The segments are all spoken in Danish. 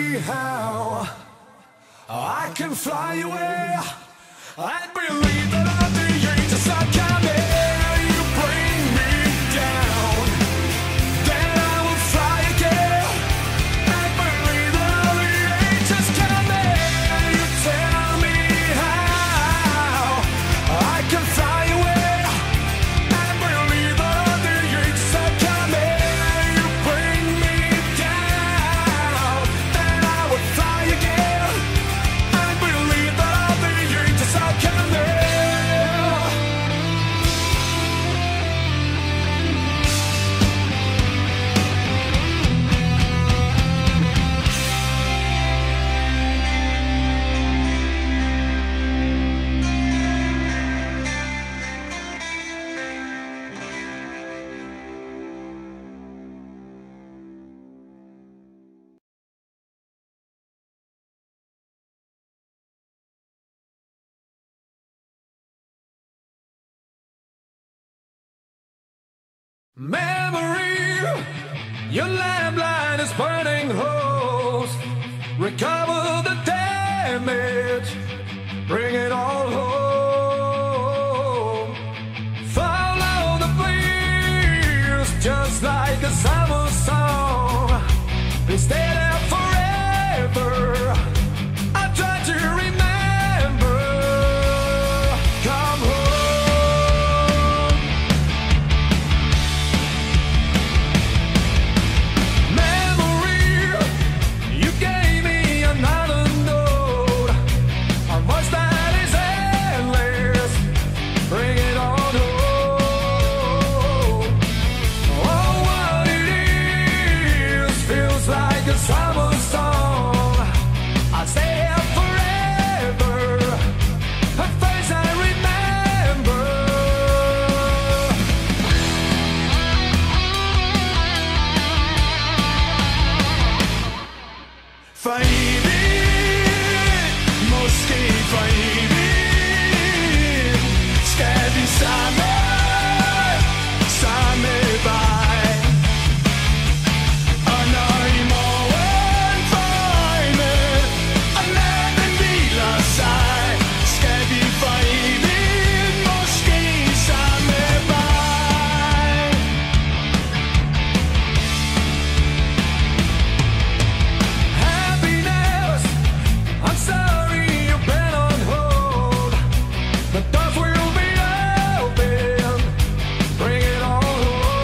me how I can fly away. I believe that at the ages I can you bring me down. Then I will fly again. I believe that at the ages can you tell me how I can fly away. I believe that at the ages I can you bring me down. Then I will fly again. I believe that at the ages I can memory, your landline is burning holes. Recover the damage, bring it all home. Follow the breeze, just like a summer song. Stay there forever. I try to remember. Come home. Memory, you gave me another note. A voice that is endless. Bring it on home. Oh, what it is feels like a summer song. I'll stay here forever. A face I remember. Fajbin, moskej fajbin. Skal vi samme vej. Og når i morgen øjne, og natten hviler sig, skal vi fajbin, måske samme vej. Happiness, I'm sorry you've been on hold. The doors will be open. Bring it all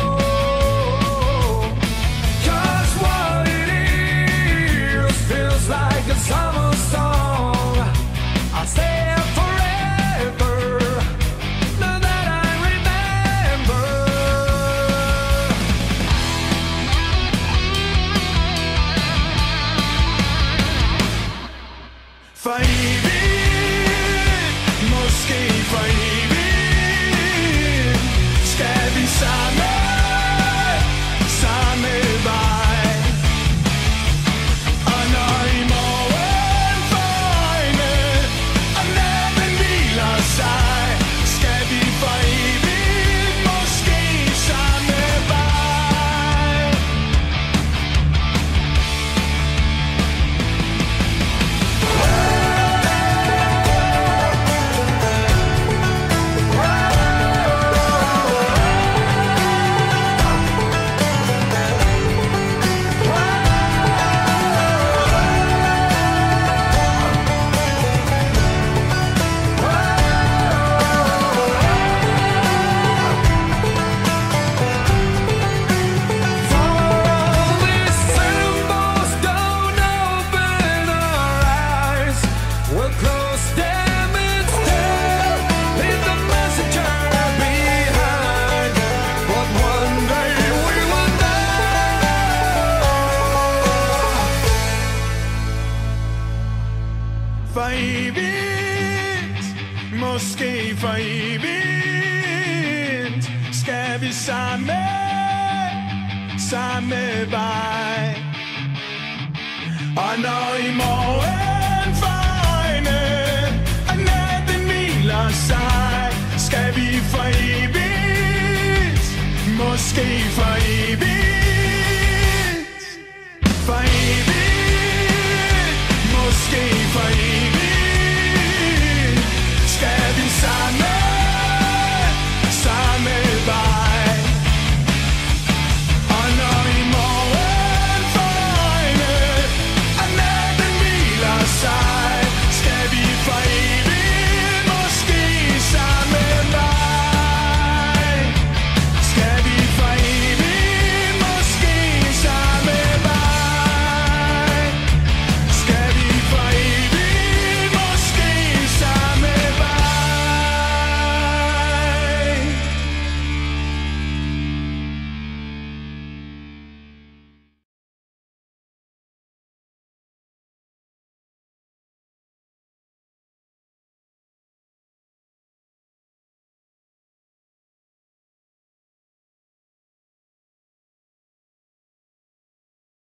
home. 'Cause what it is feels like a summer song. I'll stay here forever. Now that I remember. Fajbin, måske fajbin. Skal vi samme vej. Og når i morgen øjne, og natten hviler sig, skal vi fajbin, måske samme vej. All these symbols don't open our eyes. We'll close them instead. Leave the messenger behind. But one day we will know. Fajbin, måske fajbin. Skal vi samme vej. Og når i morgen øjne, og natten hviler sig, skal vi for evigt, måske for evigt.